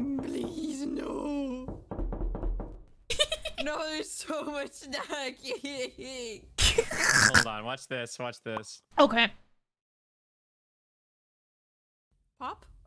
Please, no. No, there's so much snacking. Hold on, watch this, watch this. Okay. Pop?